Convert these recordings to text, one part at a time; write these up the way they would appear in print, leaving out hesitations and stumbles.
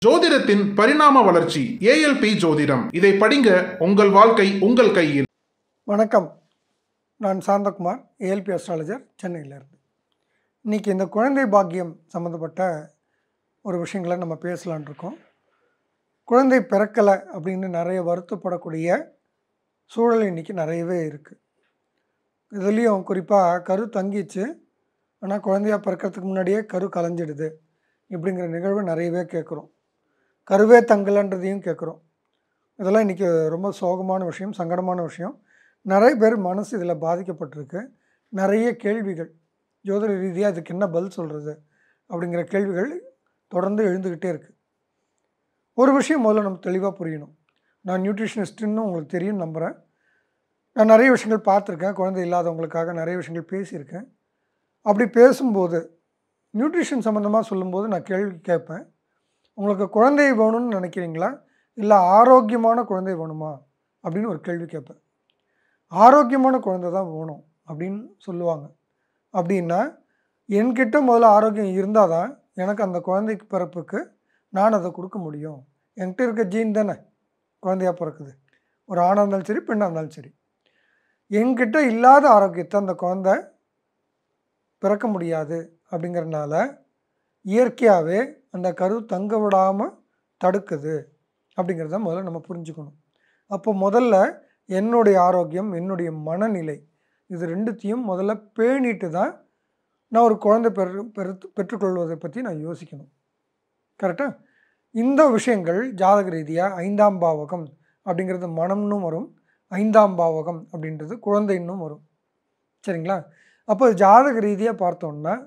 ஜோதிடத்தின் பரிணாம வளர்ச்சி ஏஎல்பி ஜோதிடம். இதை படிங்க, உங்கள் வாழ்க்கை உங்கள் கையில். வணக்கம், நான் சாந்தகுமார், ஏஎல்பி அஸ்ட்ராலஜர், சென்னையிலேருந்து. இன்றைக்கி இந்த குழந்தை பாக்கியம் சம்மந்தப்பட்ட ஒரு விஷயங்களை நம்ம பேசலான் இருக்கோம். குழந்தை பிறக்கலை அப்படின்னு நிறைய வருத்தப்படக்கூடிய சூழல் இன்றைக்கி நிறையவே இருக்குது. இதுலேயும் குறிப்பாக கரு தங்கிச்சு, ஆனால் குழந்தையாக பிறக்கிறதுக்கு முன்னாடியே கரு கலைஞ்சிடுது இப்படிங்கிற நிகழ்வு நிறையவே கேட்குறோம். கருவே தங்கலைன்றதையும் கேட்குறோம். இதெல்லாம் இன்றைக்கி ரொம்ப சோகமான விஷயம், சங்கடமான விஷயம். நிறைய பேர் மனசு இதில் பாதிக்கப்பட்டிருக்கு. நிறைய கேள்விகள், ஜோதிட ரீதியாக அதுக்கு என்ன பதில் சொல்கிறது அப்படிங்கிற கேள்விகள் தொடர்ந்து எழுந்துக்கிட்டே இருக்குது. ஒரு விஷயம் முதல்ல நம்ம தெளிவாக புரியணும். நான் நியூட்ரிஷனிஸ்ட்டுன்னு உங்களுக்கு தெரியும் நம்புகிறேன். நான் நிறைய விஷயங்கள் பார்த்துருக்கேன். குழந்தை இல்லாதவங்களுக்காக நிறைய விஷயங்கள் பேசியிருக்கேன். அப்படி பேசும்போது நியூட்ரிஷன் சம்மந்தமாக சொல்லும்போது நான் கேள்வி கேட்பேன். உங்களுக்கு குழந்தை வேணும்னு நினைக்கிறீங்களா, இல்லை ஆரோக்கியமான குழந்தை வேணுமா அப்படின்னு ஒரு கேள்வி கேட்பேன். ஆரோக்கியமான குழந்தை தான் வேணும் அப்படின்னு சொல்லுவாங்க. அப்படின்னா என்கிட்ட முதல்ல ஆரோக்கியம் இருந்தால் தான் எனக்கு அந்த குழந்தைக்கு பிறப்புக்கு நான் அதை கொடுக்க முடியும். என்கிட்ட இருக்க ஜீன் தானே குழந்தையாக பிறக்குது. ஒரு ஆணாக இருந்தாலும் சரி, பெண்ணாக இருந்தாலும் சரி. என்கிட்ட இல்லாத ஆரோக்கியத்தை அந்த குழந்தை பிறக்க முடியாது. அப்படிங்கிறதுனால இயற்கையாகவே அந்த கரு தங்க விடாமல் தடுக்குது அப்படிங்கிறத முதல்ல நம்ம புரிஞ்சுக்கணும். அப்போ முதல்ல என்னுடைய ஆரோக்கியம், என்னுடைய மனநிலை, இது ரெண்டுத்தையும் முதல்ல பேணிட்டு தான் நான் ஒரு குழந்தை பெற்றுக்கொள்வதை பற்றி நான் யோசிக்கணும். கரெக்டாக? இந்த விஷயங்கள் ஜாதக ரீதியாக 5ஆம் பாவகம் அப்படிங்கிறது மனம்னு வரும், 5ஆம் பாவகம் அப்படின்றது குழந்தைன்னும் வரும். சரிங்களா? அப்போ ஜாதக ரீதியாக பார்த்தோம்னா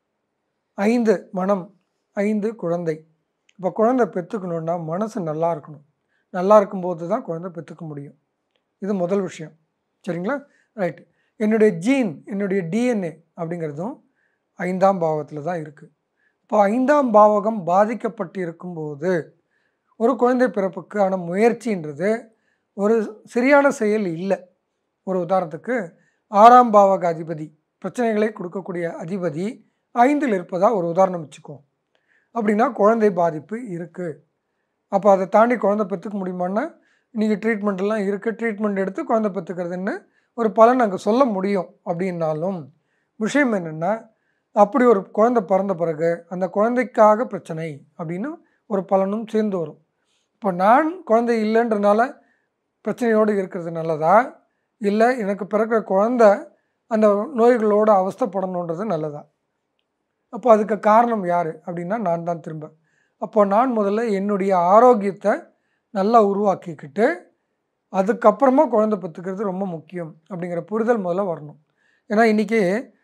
5 மனம், 5 குழந்தை. இப்போ குழந்தை பெற்றுக்கணுன்னா மனசு நல்லா இருக்கணும். நல்லா இருக்கும்போது தான் குழந்தை பெற்றுக்க முடியும். இது முதல் விஷயம். சரிங்களா? ரைட்டு. என்னுடைய ஜீன், என்னுடைய டிஎன்ஏ அப்படிங்கிறதும் 5ஆம் பாவத்தில் தான் இருக்குது. இப்போ 5ஆம் பாவகம் பாதிக்கப்பட்டு இருக்கும்போது ஒரு குழந்தை பிறப்புக்கான முயற்சின்றது ஒரு சரியான செயல் இல்லை. ஒரு உதாரணத்துக்கு 6ஆம் பாவக அதிபதி, பிரச்சனைகளை கொடுக்கக்கூடிய அதிபதி 5இல் இருப்பதாக ஒரு உதாரணம் வச்சுக்குவோம். அப்படின்னா குழந்தை பாதிப்பு இருக்குது. அப்போ அதை தாண்டி குழந்தை பெற்றுக்க முடியுமான்னா இன்றைக்கி ட்ரீட்மெண்ட்டெல்லாம் இருக்குது. ட்ரீட்மெண்ட் எடுத்து குழந்தை பெற்றுக்கிறதுன்னு ஒரு பலன் அங்கே சொல்ல முடியும். அப்படின்னாலும் விஷயம் என்னென்னா, அப்படி ஒரு குழந்தை பிறந்த பிறகு அந்த குழந்தைக்காக பிரச்சனை அப்படின்னு ஒரு பலனும் சேர்ந்து வரும். இப்போ நான் குழந்தை இல்லைன்றனால பிரச்சனையோடு இருக்கிறது நல்லதா, இல்லை எனக்கு பிறக்கிற குழந்தை அந்த நோய்களோடு அவஸ்தைப்படணுன்றது நல்லதா? அப்போ அதுக்கு காரணம் யார் அப்படின்னா நான் தான் திரும்ப. அப்போ நான் முதல்ல என்னுடைய ஆரோக்கியத்தை நல்லா உருவாக்கிக்கிட்டு அதுக்கப்புறமா குழந்தை பெற்றுக்கிறது ரொம்ப முக்கியம் அப்படிங்கிற புரிதல் முதல்ல வரணும். ஏன்னா இன்றைக்கி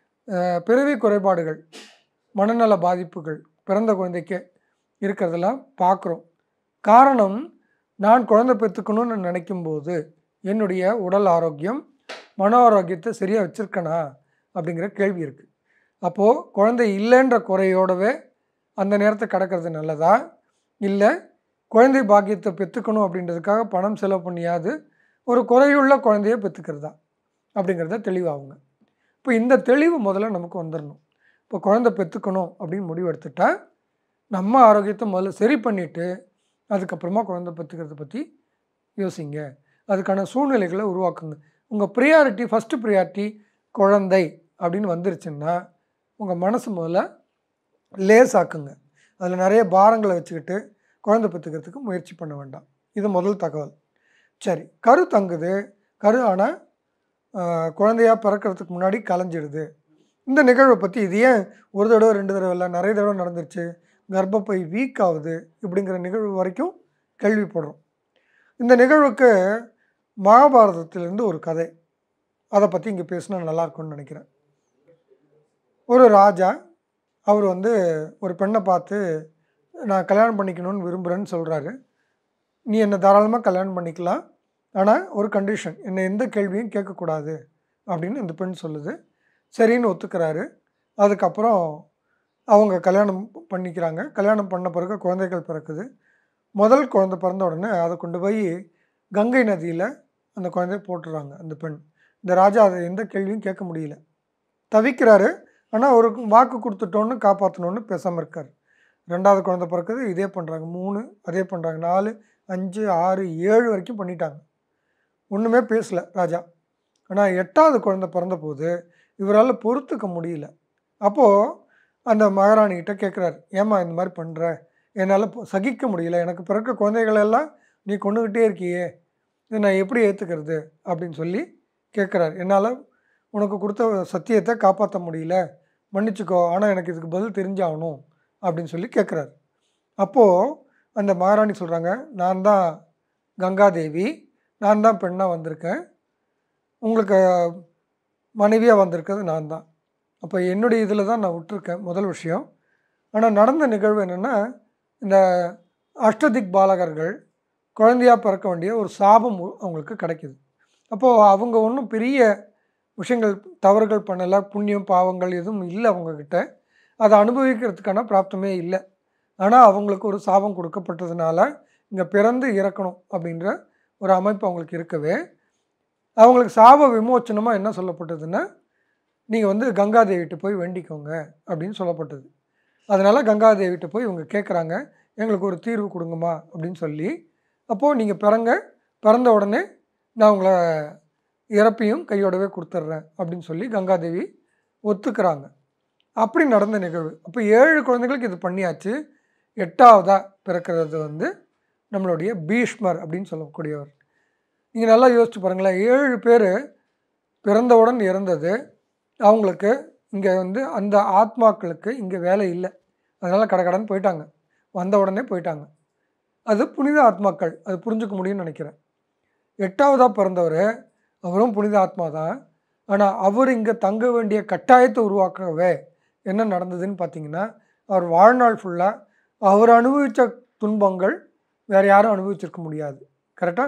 பிறவி குறைபாடுகள், மனநல பாதிப்புகள் பிறந்த குழந்தைக்கு இருக்கிறதெல்லாம் பார்க்குறோம். காரணம், நான் குழந்தை பெற்றுக்கணும்னு நினைக்கும்போது என்னுடைய உடல் ஆரோக்கியம், மன ஆரோக்கியத்தை சரியாக வச்சுருக்கனா அப்படிங்கிற கேள்வி இருக்குது. அப்போது குழந்தை இல்லைன்ற குறையோடவே அந்த நேரத்தை கடக்கிறது நல்லதா, இல்லை குழந்தை பாக்கியத்தை பெற்றுக்கணும் அப்படின்றதுக்காக பணம் செலவு பண்ணியாது ஒரு குறையுள்ள குழந்தைய பெற்றுக்கிறதா அப்படிங்கிறத தெளிவாகுங்க. இப்போ இந்த தெளிவு முதல்ல நமக்கு வந்துடணும். இப்போ குழந்தை பெற்றுக்கணும் அப்படின்னு முடிவு எடுத்துட்டா நம்ம ஆரோக்கியத்தை முதல்ல சரி பண்ணிவிட்டு அதுக்கப்புறமா குழந்தை பெற்றுக்கிறத பற்றி யோசிங்க. அதுக்கான சூழ்நிலைகளை உருவாக்குங்க. உங்கள் ப்ரியாரிட்டி, ஃபஸ்ட்டு ப்ரியாரிட்டி குழந்தை அப்படின்னு வந்துருச்சுன்னா உங்கள் மனசு முதல்ல லேசாக்குங்க. அதில் நிறைய பாரங்களை வச்சுக்கிட்டு குழந்தை பெற்றுக்கிறதுக்கு முயற்சி பண்ண வேண்டாம். இது முதல் தகவல். சரி, கரு தங்குது, கரு ஆனால் குழந்தையாக பிறக்கிறதுக்கு முன்னாடி கலைஞ்சிடுது. இந்த நிகழ்வை பற்றி இது ஏன் ஒரு தடவை 2 தடவை இல்லை, நிறைய தடவை நடந்துருச்சு, கர்ப்பப்பை வீக் ஆகுது இப்படிங்கிற நிகழ்வு வரைக்கும் கேள்விப்படுறோம். இந்த நிகழ்வுக்கு மகாபாரதத்திலேருந்து ஒரு கதை, அதை பற்றி இங்கே பேசினா நல்லாயிருக்கும்னு நினைக்கிறேன். ஒரு ராஜா, அவர் ஒரு பெண்ணை பார்த்து நான் கல்யாணம் பண்ணிக்கணும்னு விரும்புகிறேன்னு சொல்கிறாரு. நீ என்னை தாராளமாக கல்யாணம் பண்ணிக்கலாம், ஆனால் ஒரு கண்டிஷன், என்னை எந்த கேள்வியும் கேட்கக்கூடாது அப்படின்னு அந்த பெண் சொல்லுது. சரின்னு ஒத்துக்கிறாரு. அதுக்கப்புறம் அவங்க கல்யாணம் பண்ணிக்கிறாங்க. கல்யாணம் பண்ண பிறகு குழந்தைகள் பிறக்குது. முதல் குழந்தை பிறந்த உடனே அதை கொண்டு போய் கங்கை நதியில் அந்த குழந்தைய போட்டுடுறாங்க அந்த பெண். இந்த ராஜா அதை எந்த கேள்வியும் கேட்க முடியல, தவிக்கிறாரு. ஆனால் ஒரு வாக்கு கொடுத்துட்டோன்னு காப்பாற்றணுன்னு பேசாமல் இருக்கார். ரெண்டாவது குழந்தை பிறக்குது, இதே பண்ணுறாங்க. 3 அதே பண்ணுறாங்க. 4 5 6 7 வரைக்கும் பண்ணிட்டாங்க. ஒன்றுமே பேசல ராஜா. ஆனால் 8வது குழந்தை பிறந்தபோது இவரால் பொறுத்துக்க முடியல. அப்போது அந்த மகாராணிகிட்ட கேட்குறாரு, ஏம்மா இந்த மாதிரி பண்ணுற, என்னால் சகிக்க முடியல, எனக்கு பிறக்க குழந்தைகளெல்லாம் நீ கொண்டுக்கிட்டே இருக்கியே, இதை நான் எப்படி ஏற்றுக்கிறது அப்படின்னு சொல்லி கேட்குறாரு. என்னால் உனக்கு கொடுத்த சத்தியத்தை காப்பாற்ற முடியல, மன்னிச்சுக்கோ, ஆனால் எனக்கு இதுக்கு பதில் தெரிஞ்சாகணும் அப்படின்னு சொல்லி கேட்குறாரு. அப்போது அந்த மகாராணி சொல்கிறாங்க, நான் தான் கங்காதேவி, நான் தான் பெண்ணாக வந்திருக்கேன், உங்களுக்கு மனைவியாக வந்திருக்கிறது நான் தான். அப்போ என்னுடைய இதில் தான் நான் விட்டுருக்கேன், முதல் விஷயம். ஆனால் நடந்த நிகழ்வு என்னென்னா, இந்த அஷ்டதிக் பாலகர்கள் குழந்தையாக பிறக்க வேண்டிய ஒரு சாபம் அவங்களுக்கு கிடைக்கிது. அப்போது அவங்க ஒன்றும் பெரிய விஷயங்கள் தவறுகள் பண்ணலை, புண்ணியம் பாவங்கள் எதுவும் இல்லை அவங்கக்கிட்ட, அதை அனுபவிக்கிறதுக்கான பிராப்தமே இல்லை. ஆனால் அவங்களுக்கு ஒரு சாபம் கொடுக்கப்பட்டதுனால இங்கே பிறந்து இறக்கணும் அப்படின்ற ஒரு அமைப்பு அவங்களுக்கு இருக்கவே, அவங்களுக்கு சாப விமோச்சனமாக என்ன சொல்லப்பட்டதுன்னா, நீங்கள் வந்து கங்காதேவிகிட்ட போய் வேண்டிக்கோங்க அப்படின்னு சொல்லப்பட்டது. அதனால் கங்காதேவிகிட்ட போய் இவங்க கேட்குறாங்க, எங்களுக்கு ஒரு தீர்வு கொடுங்கம்மா அப்படின்னு சொல்லி. அப்போது நீங்கள் பிறந்த உடனே நான் உங்களை இறப்பையும் கையோடவே கொடுத்துட்றேன் அப்படின்னு சொல்லி கங்காதேவி ஒத்துக்கிறாங்க. அப்படி நடந்த நிகழ்வு. அப்போ 7 குழந்தைகளுக்கு இது பண்ணியாச்சு. 8வதாக பிறக்கிறது வந்து நம்மளுடைய பீஷ்மர் அப்படின்னு சொல்லக்கூடியவர். நீங்கள் நல்லா யோசிச்சு பாருங்களேன், 7 பேர் பிறந்தவுடன் இறந்தது. அவங்களுக்கு இங்கே வந்து அந்த ஆத்மாக்களுக்கு இங்கே வேலை இல்லை, அதனால் கடகடன்னு போயிட்டாங்க, வந்த உடனே போயிட்டாங்க. அது புனித ஆத்மாக்கள், அது புரிஞ்சுக்க முடியும்னு நினைக்கிறேன். 8வதாக பிறந்தவர், அவரும் புனித ஆத்மா தான். ஆனால் அவர் இங்கே தங்க வேண்டிய கட்டாயத்தை உருவாக்கவே என்ன நடந்ததுன்னு பார்த்தீங்கன்னா, அவர் வாழ்நாள் ஃபுல்லாக அவர் அனுபவித்த துன்பங்கள் வேறு யாரும் அனுபவிச்சிருக்க முடியாது. கரெக்டாக?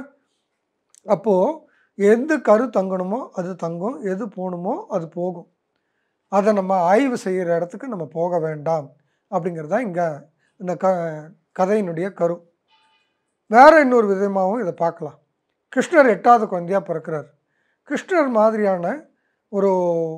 அப்போது எந்த கரு தங்கணுமோ அது தங்கும், எது போகணுமோ அது போகும். அதை நம்ம ஆய்வு செய்கிற இடத்துக்கு நம்ம போக வேண்டாம் அப்படிங்கிறது தான் இங்கே இந்த கதையினுடைய கரு. வேறு இன்னொரு விதமாகவும் இதை பார்க்கலாம். கிருஷ்ணர் 8வது குழந்தையாக பிறக்கிறார். கிருஷ்ணர் மாதிரியான ஒரு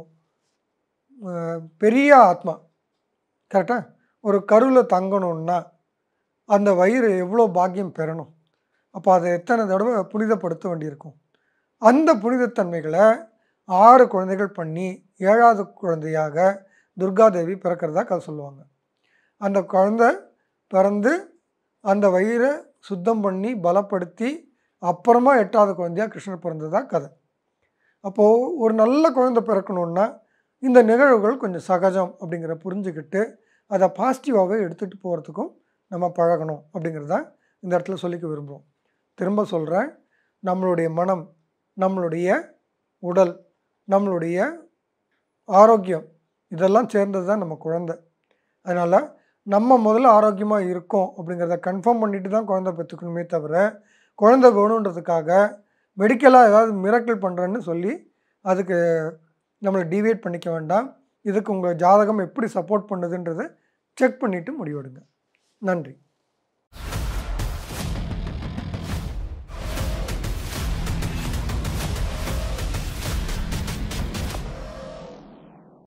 பெரிய ஆத்மா, கரெக்டாக, ஒரு கருவில் தங்கணுன்னா அந்த வயிறு எவ்வளோ பாக்கியம் பெறணும். அப்போ அதை எத்தனை தடவை புனிதப்படுத்த வேண்டியிருக்கும். அந்த புனிதத்தன்மைகளை 6 குழந்தைகள் பண்ணி 7வது குழந்தையாக துர்காதேவி பிறக்கிறதா கதை சொல்லுவாங்க. அந்த குழந்தை பிறந்து அந்த வயிறை சுத்தம் பண்ணி பலப்படுத்தி அப்புறமா 8வது குழந்தையாக கிருஷ்ணர் பிறந்ததா கதை. அப்போது ஒரு நல்ல குழந்தை பிறக்கணுன்னா இந்த நிகழ்வுகள் கொஞ்சம் சகஜம் அப்படிங்கிற புரிஞ்சுக்கிட்டு அதை பாசிட்டிவாகவே எடுத்துகிட்டு போகிறதுக்கும் நம்ம பழகணும் அப்படிங்கிறது தான் இந்த இடத்துல சொல்லிக்க விரும்புகிறோம். திரும்ப சொல்கிறேன், நம்மளுடைய மனம், நம்மளுடைய உடல், நம்மளுடைய ஆரோக்கியம் இதெல்லாம் சேர்ந்தது தான் நம்ம குழந்தை. அதனால் நம்ம முதல்ல ஆரோக்கியமாக இருக்கோம் அப்படிங்கிறத கன்ஃபார்ம் பண்ணிட்டு தான் குழந்தை பெற்றுக்கணுமே தவிர, குழந்தை வேணுன்றதுக்காக மெடிக்கலாக ஏதாவது மிராக்கிள் பண்ணுறேன்னு சொல்லி அதுக்கு நம்மளை டிவியேட் பண்ணிக்க வேண்டாம். இதுக்கு உங்கள் ஜாதகம் எப்படி சப்போர்ட் பண்ணுதுன்றதை செக் பண்ணிவிட்டு முடிவெடுங்க. நன்றி.